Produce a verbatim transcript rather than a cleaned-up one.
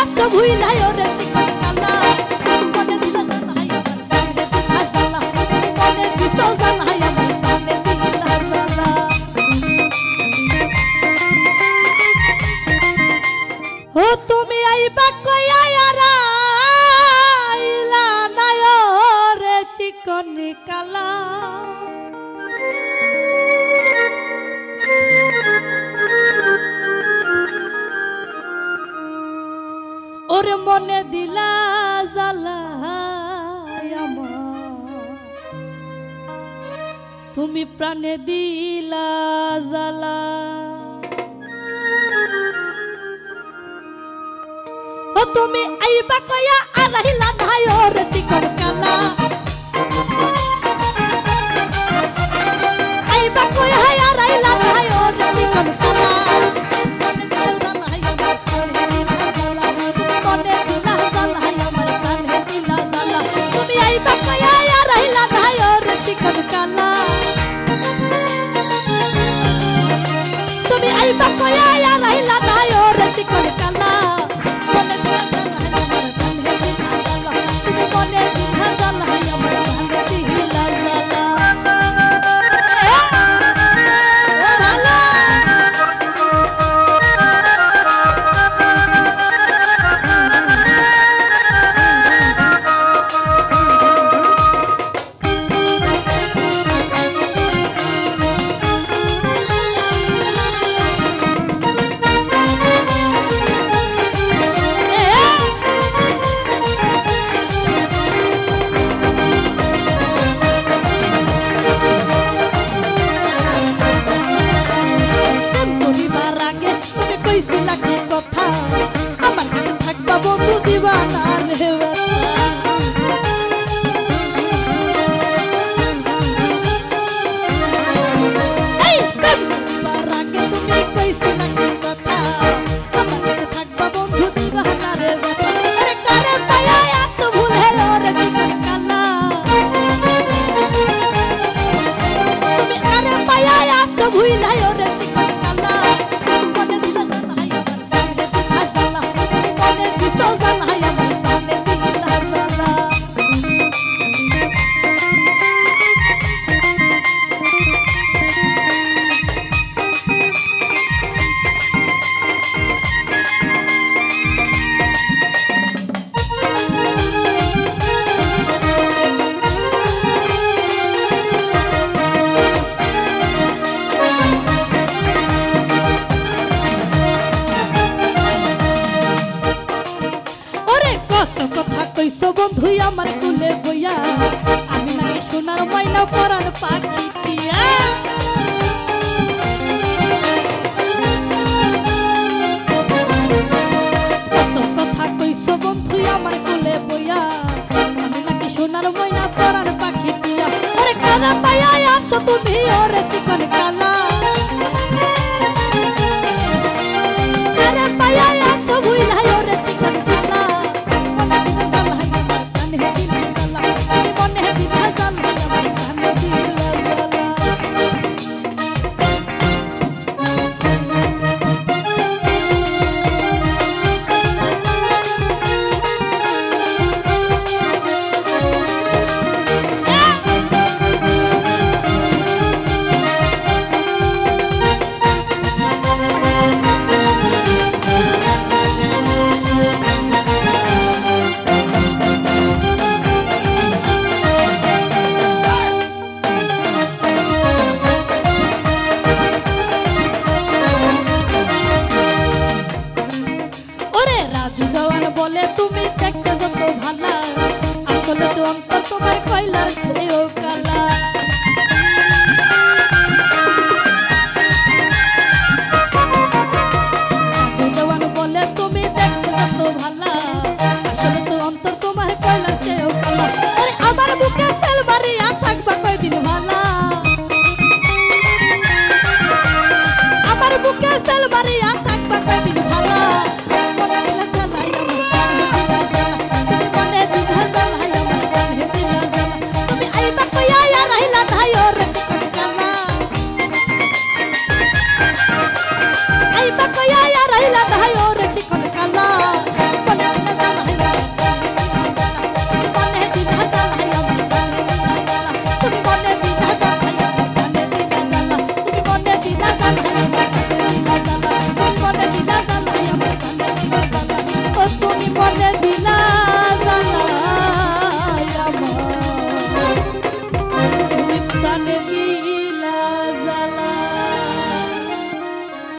আছো ভুইলাই ওরে চিকন কালা মনে দিলা জানাই আমার প্রাণে দিলা জ্বালা মনে দিছো জানাই আমার প্রাণে দিলা জ্বালা ও তুমি আইবা কইয়া আইলা না ওরে চিকন কালা ওরে মনে দিলা জ্বালা তুমি প্রাণে দিলা জ্বালা ও তুমি আইবা কইয়া আইলা না ওরে চিকন কালা আইবা কইয়া আইলা না ওরে চিকন কালা তুমি আইবা কইয়া আইলা না ওরে চিকন কালা মনে দিলা জ্বালা আমার প্রাণে দিলা জ্বালা তুমি মনে দিলা জ্বালা আমার প্রাণে দিলা জ্বালা বন্ধু আমার কুলে বইয়া আমি নাকি সোনার ময়না পরাণ পাখি টিয়া কত কথা কইছো বন্ধু আমার কুলে বইয়া আমি নাকি সোনার ময়না পরাণ পাখি টিয়া ওরে কারা পাইয়া আছো তুমি ওরে চিকন কালা কারা পাইয়া আছো ভুইলাই ওরে চিকন কালা